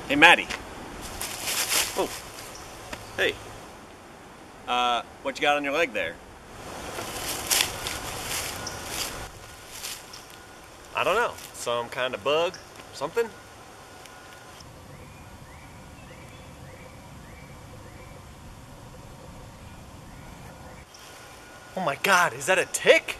Hey, Matty. Oh, hey. What you got on your leg there? I don't know. Some kind of bug? Something? Oh my god, is that a tick?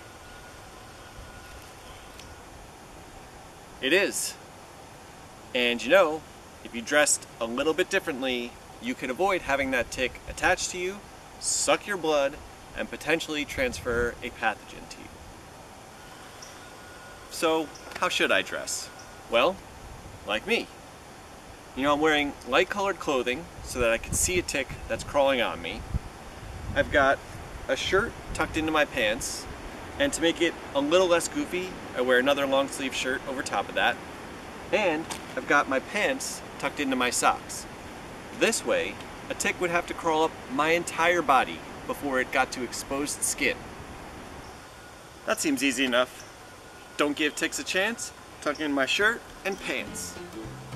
It is. And you know, if you dressed a little bit differently, you could avoid having that tick attached to you, suck your blood, and potentially transfer a pathogen to you. So, how should I dress? Well, like me. You know, I'm wearing light-colored clothing so that I can see a tick that's crawling on me. I've got a shirt tucked into my pants, and to make it a little less goofy, I wear another long-sleeve shirt over top of that. And I've got my pants tucked into my socks. This way, a tick would have to crawl up my entire body before it got to exposed skin. That seems easy enough. Don't give ticks a chance, tuck in my shirt and pants.